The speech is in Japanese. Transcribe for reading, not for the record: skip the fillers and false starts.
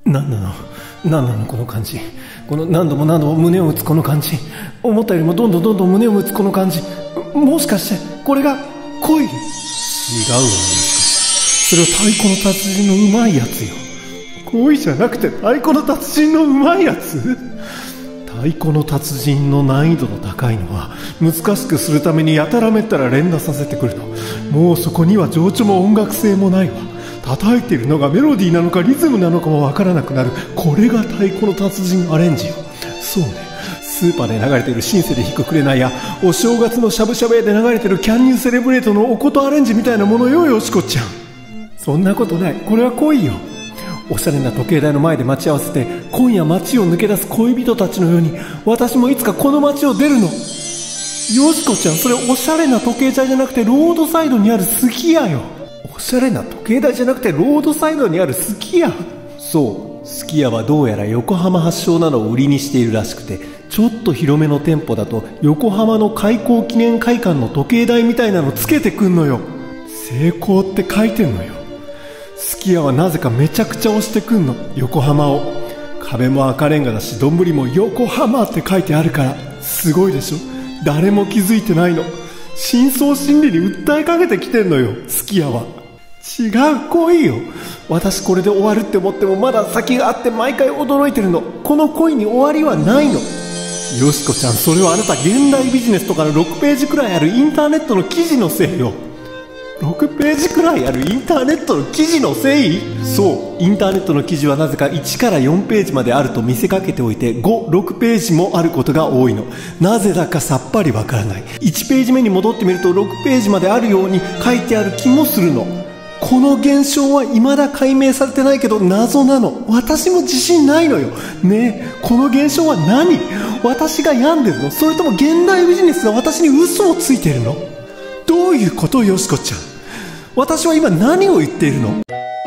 何なの何なのこの感じ。この何度も何度も胸を打つこの感じ。思ったよりもどんどん胸を打つこの感じ。もしかしてこれが恋？違うわよ。それは太鼓の達人のうまいやつよ。恋じゃなくて太鼓の達人のうまいやつ。太鼓の達人の難易度の高いのは難しくするためにやたらめったら連打させてくるの。もうそこには情緒も音楽性もないわ。叩いているのがメロディーなのかリズムなのかもわからなくなる。これが太鼓の達人アレンジよ。そうね、スーパーで流れてるシンセで弾くくれないや、お正月のしゃぶしゃぶ屋で流れてるキャンニューセレブレートのおことアレンジみたいなものよ、よしこちゃん。そんなことない。これは恋よ。おしゃれな時計台の前で待ち合わせて、今夜街を抜け出す恋人たちのように私もいつかこの街を出るの。よしこちゃん、それおしゃれな時計台じゃなくてロードサイドにあるすき家よ。おしゃれな時計台じゃなくてロードサイドにあるすき家。そう、すき家はどうやら横浜発祥なのを売りにしているらしくて、ちょっと広めの店舗だと横浜の開港記念会館の時計台みたいなのつけてくんのよ。成功って書いてんのよ。すき家はなぜかめちゃくちゃ押してくんの、横浜を。壁も赤レンガだし、丼も横浜って書いてあるから。すごいでしょ。誰も気づいてないの。深層心理に訴えかけてきてんのよ、すき家は。違う恋よ。私これで終わるって思ってもまだ先があって毎回驚いてるの。この恋に終わりはないの。よしこちゃん、それはあなた現代ビジネスとかの6ページくらいあるインターネットの記事のせいよ。6ページくらいあるインターネットの記事のせい？そう、インターネットの記事はなぜか1から4ページまであると見せかけておいて、5、6ページもあることが多いの。なぜだかさっぱりわからない。1ページ目に戻ってみると6ページまであるように書いてある気もするの。この現象は未だ解明されてないけど謎なの。私も自信ないのよ。ねえ、この現象は何？私が病んでるの？それとも現代ビジネスが私に嘘をついているの？どういうこと？よしこちゃん、私は今何を言っているの？